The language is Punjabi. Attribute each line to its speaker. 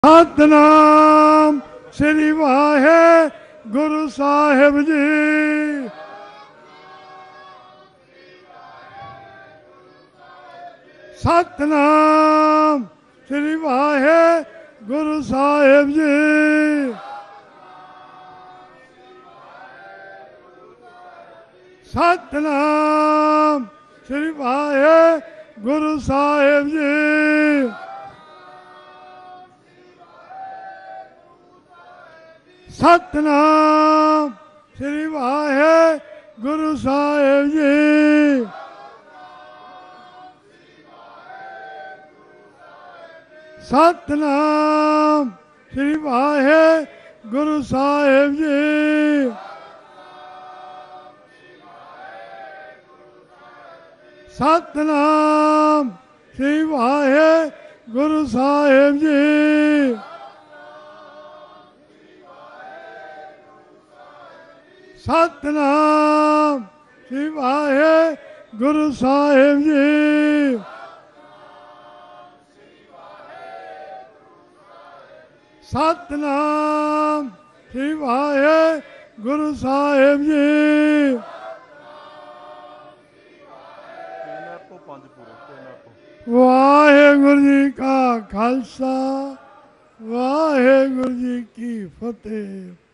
Speaker 1: ਸਤਿਨਾਮ ਸ੍ਰੀ ਵਾਹਿਗੁਰੂ ਸਾਹਿਬ ਜੀ। ਸਤਿਨਾਮ ਸ੍ਰੀ ਵਾਹਿਗੁਰੂ ਸਾਹਿਬ ਜੀ। ਸਤਿਨਾਮ ਸ੍ਰੀ ਵਾਹਿਗੁਰੂ ਸਾਹਿਬ ਜੀ। ਸਤਿਨਾਮ ਸ੍ਰੀ ਵਾਹਿਗੁਰੂ ਸਾਹਿਬ ਜੀ। ਸਤਿਨਾਮ ਸ੍ਰੀ ਵਾਹਿਗੁਰੂ ਸਾਹਿਬ ਜੀ। ਸਤਿਨਾਮ ਸ੍ਰੀ ਵਾਹਿਗੁਰੂ ਸਾਹਿਬ ਜੀ। ਸਤਿਨਾਮ ਸ੍ਰੀ ਵਾਹਿਗੁਰੂ ਸਾਹਿਬ ਜੀ। ਸਤਿਨਾਮ ਸ੍ਰੀ ਵਾਹਿਗੁਰੂ ਸਾਹਿਬ ਜੀ। ਵਾਹਿਗੁਰੂ ਜੀ ਕਾ ਖਾਲਸਾ, ਵਾਹਿਗੁਰੂ ਜੀ ਕੀ ਫਤਿਹ।